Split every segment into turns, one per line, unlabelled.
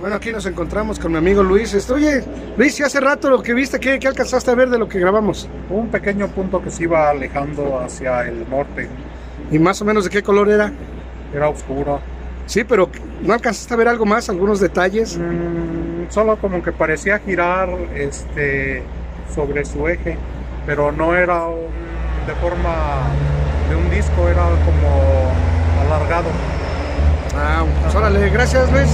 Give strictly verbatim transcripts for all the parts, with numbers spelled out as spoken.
Bueno, aquí nos encontramos con mi amigo Luis. Esto, oye, Luis, si hace rato lo que viste, ¿qué, qué alcanzaste a ver de lo que grabamos?
Un pequeño punto que se iba alejando hacia el norte.
¿Y más o menos de qué color era?
Era oscuro.
Sí, pero ¿no alcanzaste a ver algo más, algunos detalles?
Mm, solo como que parecía girar este, sobre su eje, pero no era un, de forma de un disco, era como alargado.
Ah, pues órale, gracias Luis.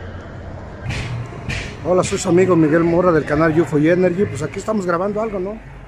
Hola, soy su amigo Miguel Mora del canal U F O y Energy. Pues aquí estamos grabando algo, ¿no?